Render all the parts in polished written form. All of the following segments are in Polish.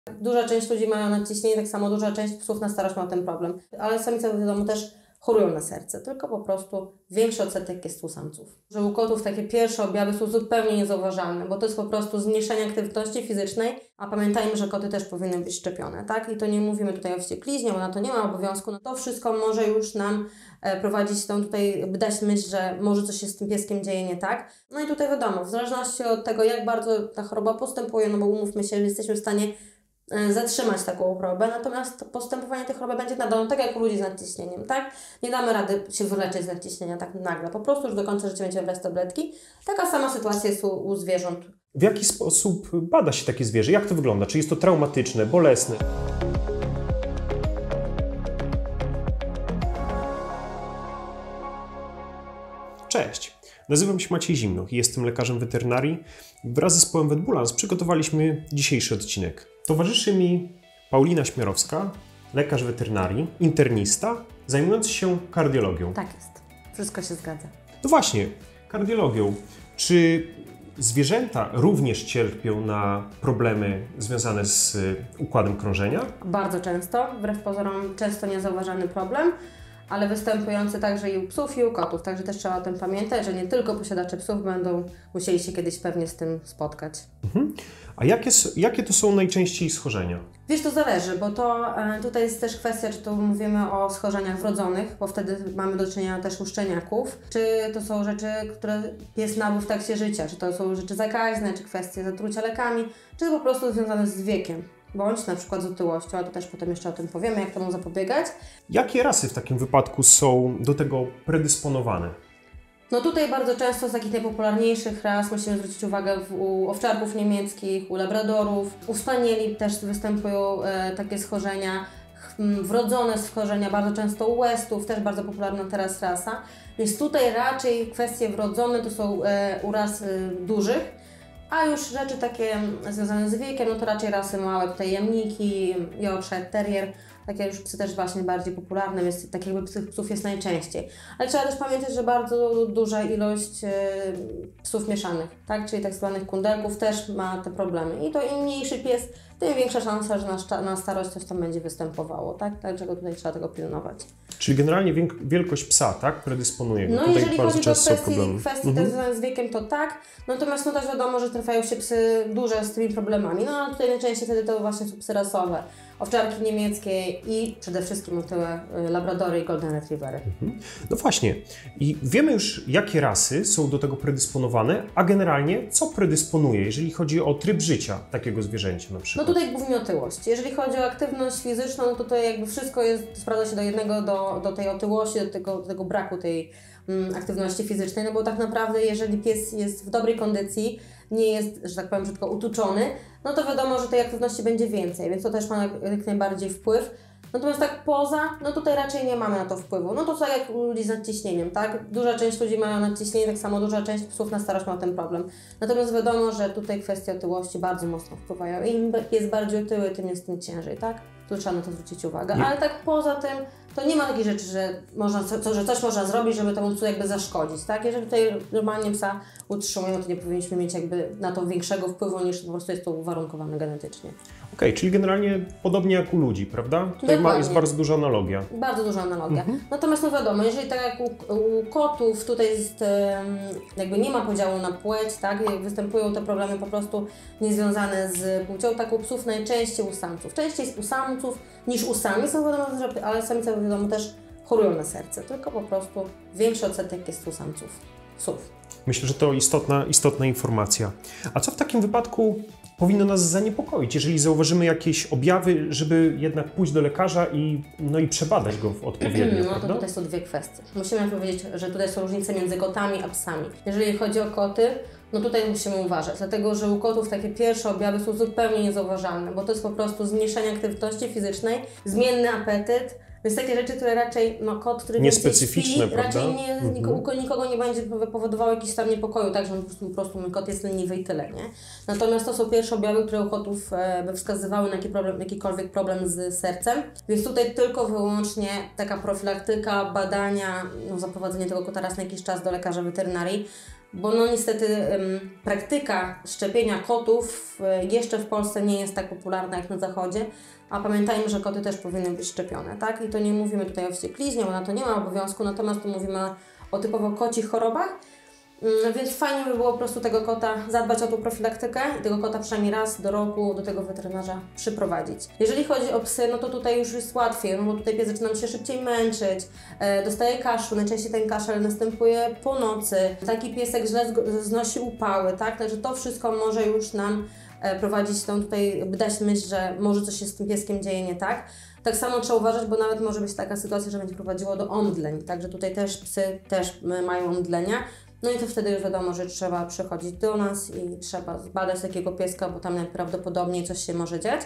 Duża część ludzi ma nadciśnienie, tak samo duża część psów na starość ma ten problem. Ale samice w domu też chorują na serce, tylko po prostu większy odsetek jest u samców. Że u kotów takie pierwsze objawy są zupełnie niezauważalne, bo to jest po prostu zmniejszenie aktywności fizycznej, a pamiętajmy, że koty też powinny być szczepione, tak? I to nie mówimy tutaj o wściekliźnie, bo na to nie ma obowiązku. No to wszystko może już nam prowadzić tą tutaj, dać myśl, że może coś się z tym pieskiem dzieje nie tak. No i tutaj wiadomo, w zależności od tego, jak bardzo ta choroba postępuje, no bo umówmy się, że jesteśmy w stanie zatrzymać taką chorobę, natomiast postępowanie tej choroby będzie nadal tak jak u ludzi z nadciśnieniem, tak? Nie damy rady się wyleczyć z nadciśnienia tak nagle, po prostu już do końca życia będziemy brać tabletki. Taka sama sytuacja jest u zwierząt. W jaki sposób bada się takie zwierzę? Jak to wygląda? Czy jest to traumatyczne, bolesne? Cześć, nazywam się Maciej Zimnoch i jestem lekarzem weterynarii. Wraz z zespołem Vetbulans przygotowaliśmy dzisiejszy odcinek. Towarzyszy mi Paulina Śmiarowska, lekarz weterynarii, internista, zajmujący się kardiologią. Tak jest, wszystko się zgadza. No właśnie, kardiologią. Czy zwierzęta również cierpią na problemy związane z układem krążenia? Bardzo często, wbrew pozorom często niezauważalny problem, ale występujący także i u psów, i u kotów. Także też trzeba o tym pamiętać, że nie tylko posiadacze psów będą musieli się kiedyś pewnie z tym spotkać. A jakie to są najczęściej schorzenia? Wiesz, to zależy, bo to tutaj jest też kwestia, czy tu mówimy o schorzeniach wrodzonych, bo wtedy mamy do czynienia też u szczeniaków, czy to są rzeczy, które pies nabył w trakcie życia, czy to są rzeczy zakaźne, czy kwestie zatrucia lekami, czy to po prostu związane z wiekiem. Bądź na przykład z otyłością, a to też potem jeszcze o tym powiemy, jak temu zapobiegać. Jakie rasy w takim wypadku są do tego predysponowane? No tutaj bardzo często z takich najpopularniejszych ras musimy zwrócić uwagę u owczarków niemieckich, u labradorów, u spanieli też występują takie schorzenia, wrodzone schorzenia, bardzo często u westów, też bardzo popularna teraz rasa. Więc tutaj raczej kwestie wrodzone to są u ras dużych. A już rzeczy takie związane z wiekiem, no to raczej rasy małe, tutaj jamniki, Yorkshire Terrier, takie już psy też właśnie bardziej popularne, więc tak jakby tych psów jest najczęściej. Ale trzeba też pamiętać, że bardzo duża ilość psów mieszanych, tak? Czyli tak zwanych kundelków też ma te problemy. I to im mniejszy pies, tym większa szansa, że na starość coś tam będzie występowało, tak? Dlaczego tutaj trzeba tego pilnować. Czyli generalnie wielkość psa, tak? Predysponuje go. No Tutaj jeżeli chodzi o kwestie tak związane z wiekiem, to tak. Natomiast no też wiadomo, że trafiają się psy duże z tymi problemami. No ale tutaj najczęściej wtedy to właśnie są psy rasowe. Owczarki niemieckie i przede wszystkim otyłe labradory i golden retrievery. No właśnie. I wiemy już, jakie rasy są do tego predysponowane, a generalnie co predysponuje, jeżeli chodzi o tryb życia takiego zwierzęcia na przykład? No tutaj głównie otyłość. Jeżeli chodzi o aktywność fizyczną, no to tutaj jakby wszystko sprawdza się do jednego, do tej otyłości, do tego braku tej aktywności fizycznej, no bo tak naprawdę jeżeli pies jest w dobrej kondycji, nie jest, że tak powiem, brzydko utuczony, no to wiadomo, że tej aktywności będzie więcej, więc to też ma jak najbardziej wpływ. Natomiast tak poza, no tutaj raczej nie mamy na to wpływu. No to tak jak u ludzi z nadciśnieniem, tak? Duża część ludzi ma nadciśnienie, tak samo duża część psów na starość ma ten problem. Natomiast wiadomo, że tutaj kwestie otyłości bardzo mocno wpływają. Im jest bardziej otyły, tym jest tym ciężej, tak? Tu trzeba na to zwrócić uwagę. Ale tak poza tym, to nie ma takiej rzeczy, że coś można zrobić, żeby temu psu jakby zaszkodzić, tak? Jeżeli tutaj normalnie psa utrzymujemy, to nie powinniśmy mieć jakby na to większego wpływu, niż po prostu jest to uwarunkowane genetycznie. Okej, czyli generalnie podobnie jak u ludzi, prawda? Tutaj jest bardzo duża analogia. Bardzo duża analogia. Natomiast no wiadomo, jeżeli tak jak u kotów tutaj jest, jakby nie ma podziału na płeć, tak? Występują te problemy po prostu niezwiązane z płcią, tak u psów najczęściej u samców. Częściej jest u samców niż u samic, no wiadomo, ale samice wiadomo też chorują na serce, tylko po prostu większy odsetek jest u samców, psów. Myślę, że to istotna informacja. A co w takim wypadku powinno nas zaniepokoić, jeżeli zauważymy jakieś objawy, żeby jednak pójść do lekarza i przebadać go odpowiednio, No to tutaj są dwie kwestie. Musimy powiedzieć, że tutaj są różnice między kotami a psami. Jeżeli chodzi o koty, no tutaj musimy uważać, dlatego że u kotów takie pierwsze objawy są zupełnie niezauważalne, bo to jest po prostu zmniejszenie aktywności fizycznej, zmienny apetyt, więc takie rzeczy, które raczej, no kot, który niespecyficzne, śpi, raczej nikogo nie będzie powodowało jakiś stan niepokoju, tak, że po prostu mój kot jest leniwy i tyle, nie? Natomiast to są pierwsze objawy, które u kotów by wskazywały na jakikolwiek problem z sercem, więc tutaj tylko wyłącznie taka profilaktyka, badania, zaprowadzenie tego kota raz na jakiś czas do lekarza weterynarii, bo no niestety praktyka szczepienia kotów jeszcze w Polsce nie jest tak popularna jak na zachodzie, a pamiętajmy, że koty też powinny być szczepione, tak? I to nie mówimy tutaj o wściekliźnie, bo na to nie ma obowiązku, natomiast tu mówimy o typowo kocich chorobach, więc fajnie by było po prostu tego kota zadbać o tą profilaktykę i tego kota przynajmniej raz do roku do tego weterynarza przyprowadzić. Jeżeli chodzi o psy, no to tutaj już jest łatwiej, no bo tutaj pies zaczyna się szybciej męczyć, dostaje kaszlu, najczęściej ten kaszel następuje po nocy, taki piesek źle znosi upały, tak? Także to wszystko może już nam prowadzić tą tutaj, dać myśl, że może coś się z tym pieskiem dzieje nie tak. Tak samo trzeba uważać, bo nawet może być taka sytuacja, że będzie prowadziło do omdleń, także tutaj też psy mają omdlenia. No i to wtedy już wiadomo, że trzeba przychodzić do nas i trzeba zbadać takiego pieska, bo tam najprawdopodobniej coś się może dziać.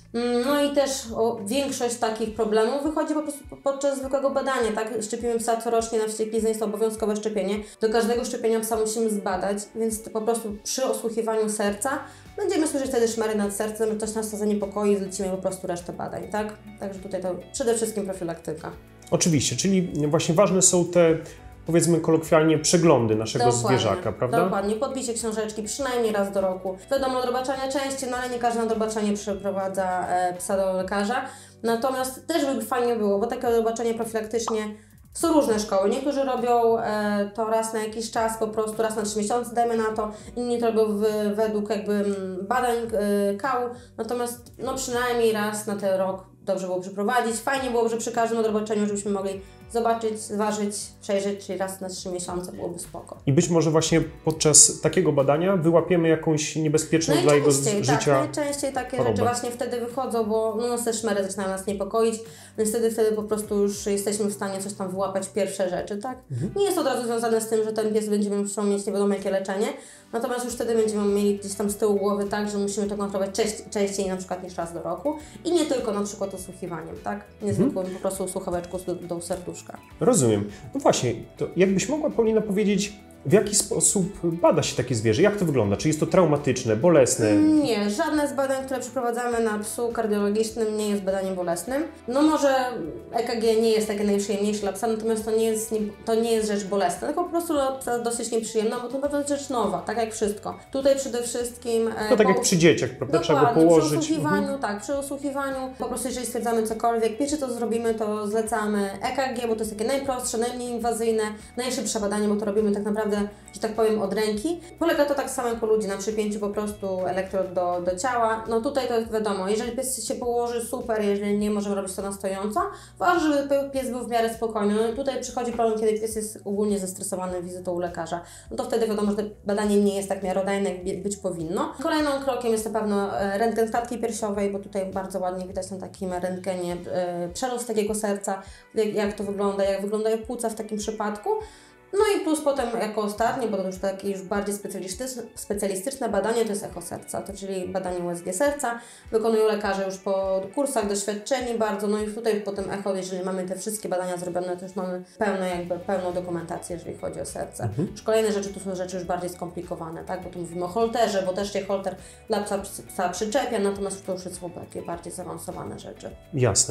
No i też większość takich problemów wychodzi po prostu podczas zwykłego badania, tak? Szczepimy psa corocznie na wściekliznę, jest to obowiązkowe szczepienie. Do każdego szczepienia psa musimy zbadać, więc po prostu przy osłuchiwaniu serca będziemy słyszeć wtedy szmery nad sercem, coś nas to zaniepokoi, zlecimy po prostu resztę badań, tak? Także tutaj to przede wszystkim profilaktyka. Oczywiście, czyli właśnie ważne są te, powiedzmy kolokwialnie, przeglądy naszego zwierzaka, prawda? Dokładnie, podbicie książeczki przynajmniej raz do roku. Wiadomo, odrobaczania częściej, no ale nie każdy na odrobaczanie przeprowadza psa do lekarza. Natomiast też by fajnie było, bo takie odrobaczenie profilaktycznie są różne szkoły. Niektórzy robią to raz na jakiś czas, po prostu raz na 3 miesiące, dajmy na to. Inni to robią według jakby badań kału. Natomiast no przynajmniej raz na ten rok dobrze było przeprowadzić. Fajnie byłoby, że przy każdym odrobaczeniu, żebyśmy mogli zobaczyć, zważyć, przejrzeć, czyli raz na 3 miesiące byłoby spoko. I być może właśnie podczas takiego badania wyłapiemy jakąś niebezpieczną dla jego życia najczęściej takie chorobę. rzeczy właśnie wtedy wychodzą, bo no te szmery zaczynają nas niepokoić, więc wtedy po prostu już jesteśmy w stanie coś tam wyłapać, pierwsze rzeczy, tak? Nie jest to od razu związane z tym, że ten pies będzie musiał mieć nie wiadomo jakie leczenie, natomiast już wtedy będziemy mieli gdzieś tam z tyłu głowy tak, że musimy to kontrolować częściej na przykład niż raz do roku i nie tylko na przykład osłuchiwaniem, tak? Niezwykłym po prostu słuchaweczką do serduszka. Rozumiem. No właśnie, to jakbyś mogła, Paulina, powiedzieć, w jaki sposób bada się takie zwierzę? Jak to wygląda? Czy jest to traumatyczne, bolesne? Nie, żadne z badań, które przeprowadzamy na psu kardiologicznym nie jest badaniem bolesnym. No może EKG nie jest takie najprzyjemniejsze dla psa, natomiast to nie jest rzecz bolesna, tylko po prostu dla psa dosyć nieprzyjemna, bo to na pewno jest rzecz nowa, tak jak wszystko. Tutaj przede wszystkim... To tak jak przy dzieciach, prawda? Trzeba go położyć. Przy osłuchiwaniu, tak, przy osłuchiwaniu, po prostu jeżeli stwierdzamy cokolwiek, pierwsze co zrobimy, to zlecamy EKG, bo to jest takie najprostsze, najmniej inwazyjne, najszybsze badanie, bo to robimy tak naprawdę, że tak powiem, od ręki. Polega to tak samo jak u ludzi, na przypięciu po prostu elektrod do ciała. No tutaj to jest wiadomo, jeżeli pies się położy, super, jeżeli nie, możemy robić to na stojąco. Ważne, żeby pies był w miarę spokojny. No tutaj przychodzi problem, kiedy pies jest ogólnie zestresowany wizytą u lekarza. No to wtedy wiadomo, że to badanie nie jest tak miarodajne, jak być powinno. Kolejnym krokiem jest na pewno rentgen klatki piersiowej, bo tutaj bardzo ładnie widać na takim rentgenie przerost takiego serca, jak to wygląda, jak wyglądają płuca w takim przypadku. No i plus potem jako ostatnie, bo to już takie już bardziej specjalistyczne badanie, to jest echo serca, to czyli badanie USG serca. Wykonują lekarze już po kursach, doświadczeni bardzo, no i tutaj potem echo, jeżeli mamy te wszystkie badania zrobione, to już mamy pełną dokumentację, jeżeli chodzi o serce. Już kolejne rzeczy to są rzeczy już bardziej skomplikowane, tak, bo tu mówimy o holterze, bo też się holter dla psa przyczepia, natomiast to już są takie bardziej zaawansowane rzeczy. Jasne.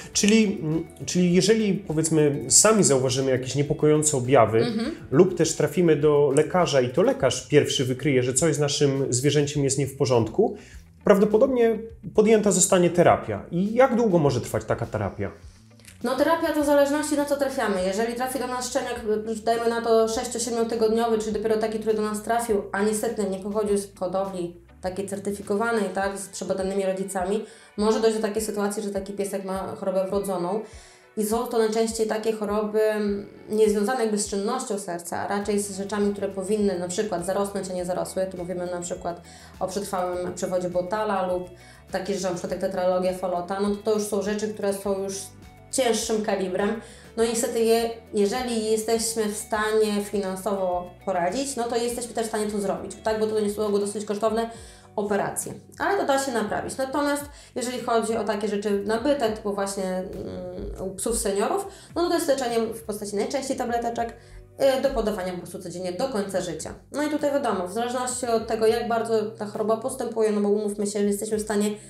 Czyli jeżeli, powiedzmy, sami zauważymy jakieś niepokojące objawy, lub też trafimy do lekarza i to lekarz pierwszy wykryje, że coś z naszym zwierzęciem jest nie w porządku, prawdopodobnie podjęta zostanie terapia. I jak długo może trwać taka terapia? No terapia to w zależności na co trafiamy. Jeżeli trafi do nas szczeniak, dajmy na to 6-7 tygodniowy, czyli dopiero taki, który do nas trafił, a niestety nie pochodził z hodowli takiej certyfikowanej, tak, z przebadanymi rodzicami, może dojść do takiej sytuacji, że taki piesek ma chorobę wrodzoną. I są to najczęściej takie choroby niezwiązane jakby z czynnością serca, a raczej z rzeczami, które powinny na przykład zarosnąć, a nie zarosły. Tu mówimy na przykład o przetrwałym przewodzie Bottala lub takie rzeczy, na przykład jak tetralogia Fallota. No to już są rzeczy, które są już cięższym kalibrem. No i niestety, jeżeli jesteśmy w stanie finansowo poradzić, no to jesteśmy też w stanie to zrobić, tak? Bo to są dosyć kosztowne operacje, ale to da się naprawić. Natomiast jeżeli chodzi o takie rzeczy nabyte, typu właśnie u psów seniorów, no to jest leczenie w postaci najczęściej tableteczek do podawania po prostu codziennie do końca życia. No i tutaj wiadomo, w zależności od tego, jak bardzo ta choroba postępuje, no bo umówmy się, że jesteśmy w stanie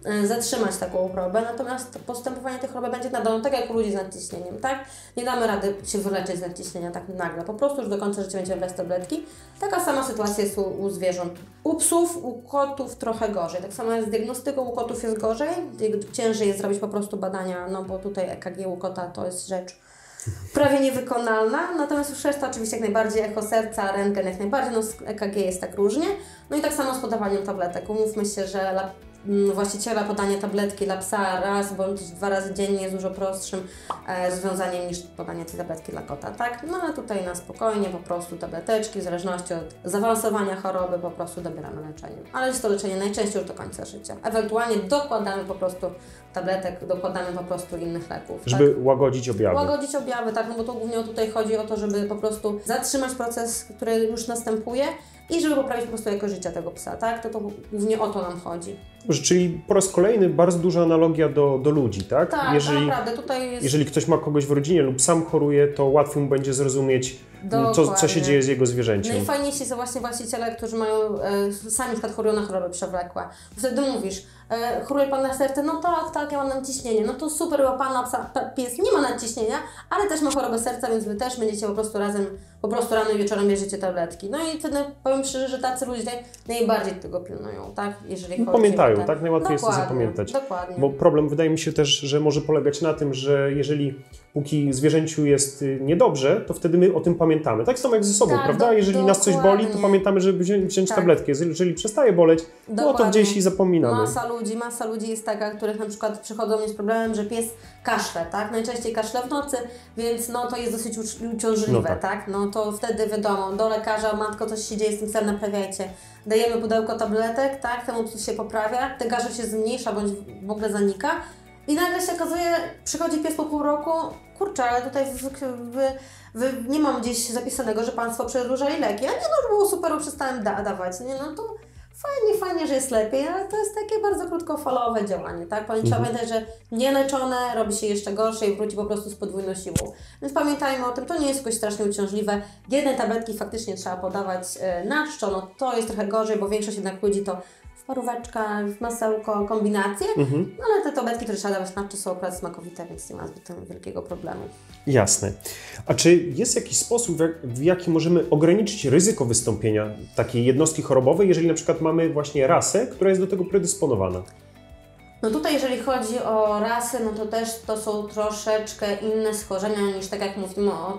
zatrzymać taką chorobę, natomiast postępowanie tej choroby będzie nadal tak jak u ludzi z nadciśnieniem, tak? Nie damy rady się wyleczyć z nadciśnienia tak nagle, po prostu już do końca życia będziemy brać tabletki. Taka sama sytuacja jest u zwierząt. U psów, u kotów trochę gorzej, tak samo jest z diagnostyką, u kotów jest gorzej, ciężej jest zrobić po prostu badania, no bo tutaj EKG u kota to jest rzecz prawie niewykonalna, natomiast już reszta oczywiście jak najbardziej, echo serca, rentgen jak najbardziej, no z EKG jest tak różnie. No i tak samo z podawaniem tabletek. Umówmy się, że właściciela podanie tabletki dla psa raz bądź 2 razy dziennie jest dużo prostszym rozwiązaniem niż podanie tej tabletki dla kota, tak? No ale tutaj na spokojnie po prostu tableteczki, w zależności od zaawansowania choroby po prostu dobieramy leczenie. Ale jest to leczenie najczęściej już do końca życia. Ewentualnie dokładamy po prostu tabletek, dokładamy po prostu innych leków. Żeby tak? łagodzić objawy. Łagodzić objawy, tak, no bo to głównie tutaj chodzi o to, żeby po prostu zatrzymać proces, który już następuje i żeby poprawić po prostu jakość życia tego psa, tak? To głównie o to nam chodzi. Czyli po raz kolejny bardzo duża analogia do ludzi, tak? Tak, naprawdę. Tutaj jest... Jeżeli ktoś ma kogoś w rodzinie lub sam choruje, to łatwiej mu będzie zrozumieć, co się dzieje z jego zwierzęciem. Najfajniejsi są właśnie właściciele, którzy mają, sami na przykład chorują na choroby przewlekłe. Wtedy mówisz, choruje Pan na serce? No tak, ja mam nadciśnienie. No to super, bo Pana pies nie ma nadciśnienia, ale też ma chorobę serca, więc Wy też będziecie po prostu razem, rano i wieczorem bierzecie tabletki. No i wtedy powiem szczerze, że tacy ludzie najbardziej tego pilnują, tak? Jeżeli chodzi pamiętają, o te... tak? Najłatwiej jest to zapamiętać. Dokładnie. Bo problem wydaje mi się też, że może polegać na tym, że póki zwierzęciu jest niedobrze, to wtedy my o tym pamiętamy. Tak samo jak ze sobą, prawda? Jeżeli nas coś boli, to pamiętamy, żeby wziąć tabletkę. Jeżeli przestaje boleć, no to gdzieś i zapominamy. Masa ludzi jest taka, których na przykład przychodzą mnie z problemem, że pies kaszle, tak? Najczęściej kaszle w nocy, więc no to jest dosyć uciążliwe, tak? No to wtedy wiadomo, do lekarza, matko, coś się dzieje z tym psem, naprawiajcie. Dajemy pudełko tabletek, tak? Temu psu się poprawia, ten garzel się zmniejsza bądź w ogóle zanika. I nagle się okazuje, przychodzi pies po pół roku, kurczę, ale tutaj nie mam gdzieś zapisanego, że Państwo przedłużali leki. A nie, no już było super, przestałem dawać. Nie, no to fajnie, że jest lepiej, ale to jest takie bardzo krótkofalowe działanie, tak? Trzeba pamiętać, że nieleczone robi się jeszcze gorsze i wróci po prostu z podwójną siłą. Więc pamiętajmy o tym, to nie jest jakoś strasznie uciążliwe. Jedne tabletki faktycznie trzeba podawać na czczo, no to jest trochę gorzej, bo większość jednak ludzi to paróweczka, masełko, kombinacje, no ale te tabletki, które trzeba dawać na czczo, są akurat smakowite, więc nie ma zbyt wielkiego problemu. Jasne. A czy jest jakiś sposób, w jaki możemy ograniczyć ryzyko wystąpienia takiej jednostki chorobowej, jeżeli na przykład mamy właśnie rasę, która jest do tego predysponowana? No tutaj jeżeli chodzi o rasy, no to też to są troszeczkę inne schorzenia niż tak jak mówimy o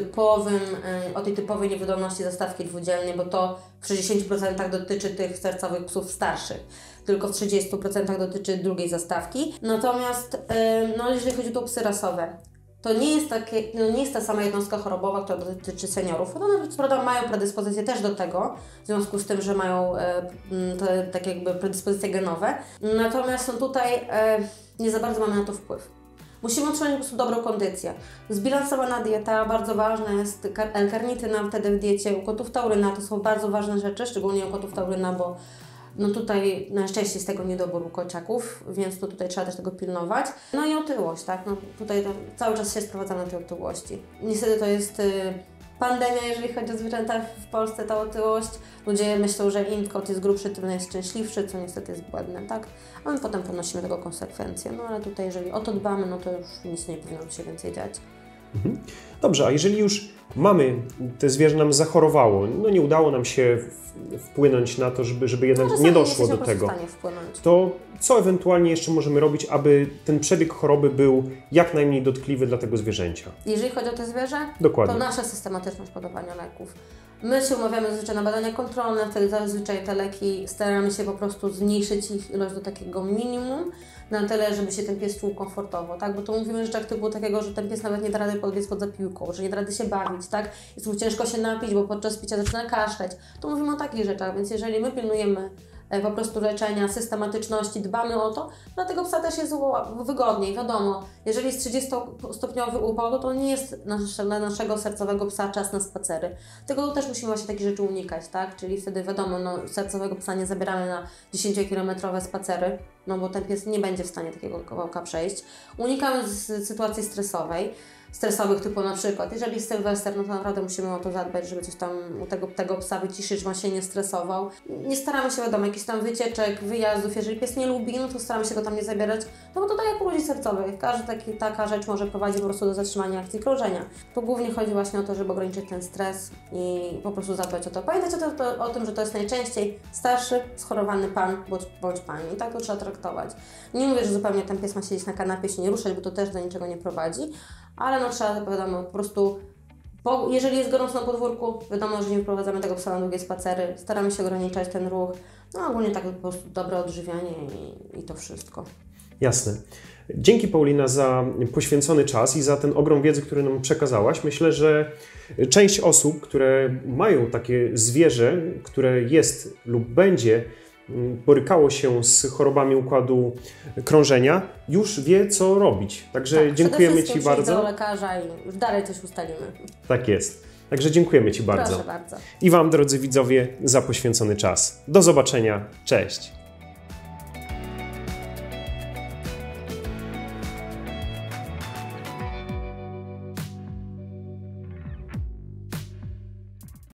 tej typowej niewydolności zastawki dwudzielnej, bo to w 60% dotyczy tych sercowych psów starszych, tylko w 30% dotyczy drugiej zastawki. Natomiast no jeżeli chodzi o psy rasowe, to nie jest ta sama jednostka chorobowa, która dotyczy seniorów. One co prawda mają predyspozycje też do tego, w związku z tym, że mają tak jakby predyspozycje genowe. Natomiast no tutaj nie za bardzo mamy na to wpływ. Musimy utrzymać po prostu dobrą kondycję. Zbilansowana dieta, bardzo ważna jest L-karnityna wtedy w diecie, u kotów tauryna, to są bardzo ważne rzeczy, szczególnie u kotów tauryna, bo no tutaj na szczęście jest tego niedobór u kociaków, więc no tutaj trzeba też tego pilnować. No i otyłość, tak? No tutaj to cały czas się sprowadza na tej otyłości. Niestety to jest pandemia, jeżeli chodzi o zwierzęta w Polsce, ta otyłość. Ludzie myślą, że im kot jest grubszy, tym jest szczęśliwszy, co niestety jest błędne, tak? A my potem ponosimy tego konsekwencje. No ale tutaj jeżeli o to dbamy, no to już nic nie powinno się więcej dziać. Dobrze, a jeżeli już te zwierzę nam zachorowało, no nie udało nam się wpłynąć na to, żeby jednak nie doszło do tego, to co ewentualnie jeszcze możemy robić, aby ten przebieg choroby był jak najmniej dotkliwy dla tego zwierzęcia? Jeżeli chodzi o to zwierzę, dokładnie, to nasza systematyczność podawania leków. My się umawiamy zazwyczaj na badania kontrolne, wtedy zazwyczaj te leki staramy się po prostu zmniejszyć ich ilość do takiego minimum, na tyle, żeby się ten pies czuł komfortowo, tak? Bo to mówimy rzeczach typu takiego, że ten pies nawet nie da rady podbiec pod zapiłką, że nie da rady się bawić, tak? Jest mu ciężko się napić, bo podczas picia zaczyna kaszleć. To mówimy o takich rzeczach, więc jeżeli my pilnujemy po prostu leczenia, systematyczności, dbamy o to, dla tego psa też jest wygodniej, wiadomo. Jeżeli jest 30-stopniowy upał, to nie jest dla naszego sercowego psa czas na spacery. Tego też musimy właśnie takich rzeczy unikać, tak? Czyli wtedy wiadomo, no, sercowego psa nie zabieramy na 10-kilometrowe spacery, no bo ten pies nie będzie w stanie takiego kawałka przejść. Unikamy sytuacji stresowej. stresowych, typu na przykład, jeżeli jest Sylwester, no to naprawdę musimy o to zadbać, żeby coś tam u tego psa wyciszyć, żeby on się nie stresował. Nie staramy się, wiadomo, jakichś tam wycieczek, wyjazdów, jeżeli pies nie lubi, no to staramy się go tam nie zabierać, no bo to tak jak u ludzi sercowych, taka rzecz może prowadzić po prostu do zatrzymania akcji krążenia. Tu głównie chodzi właśnie o to, żeby ograniczyć ten stres i po prostu zadbać o to. Pamiętajcie o tym, że to jest najczęściej starszy, schorowany pan bądź pani. I tak to trzeba traktować. Nie mówię, że zupełnie ten pies ma siedzieć na kanapie, się nie ruszać, bo to też do niczego nie prowadzi, ale no trzeba, wiadomo, po prostu, jeżeli jest gorąco na podwórku, wiadomo, że nie wprowadzamy tego psa na długie spacery, staramy się ograniczać ten ruch, no ogólnie tak po prostu dobre odżywianie i to wszystko. Jasne. Dzięki, Paulina, za poświęcony czas i za ten ogrom wiedzy, który nam przekazałaś. Myślę, że część osób, które mają takie zwierzę, które jest lub będzie borykało się z chorobami układu krążenia, już wie, co robić. Także tak, dziękujemy Ci bardzo. Do lekarza i już dalej coś ustalimy. Tak jest. Także dziękujemy Ci bardzo. Proszę bardzo. I Wam, drodzy widzowie, za poświęcony czas. Do zobaczenia. Cześć.